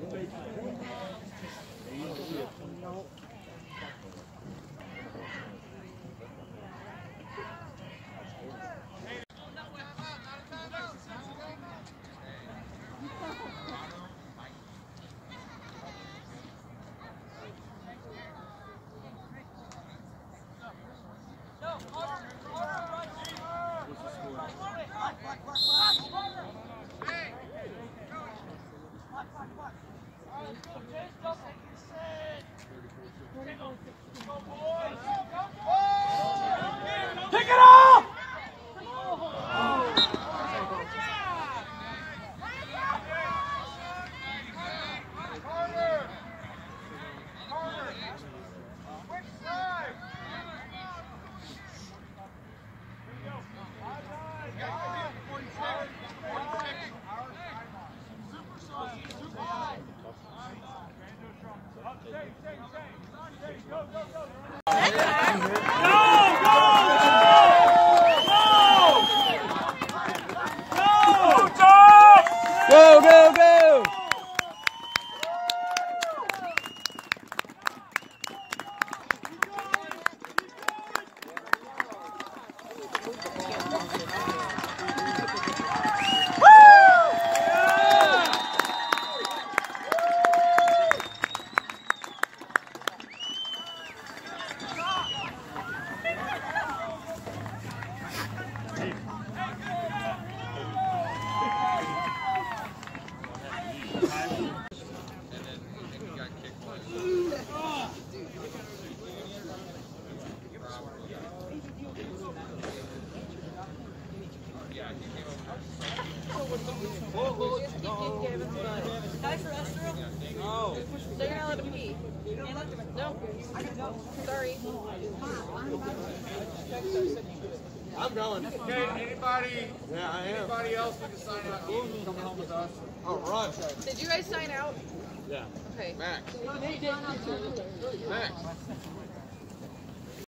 Pick it up! Go, go, go! No. So you're not allowed to pee? No. Sorry. I'm going. Okay, anybody? Yeah, I am. Anybody else we can sign out? Who's coming home with us? Oh, Ron. Did you guys sign out? Yeah. Okay. Max. Max.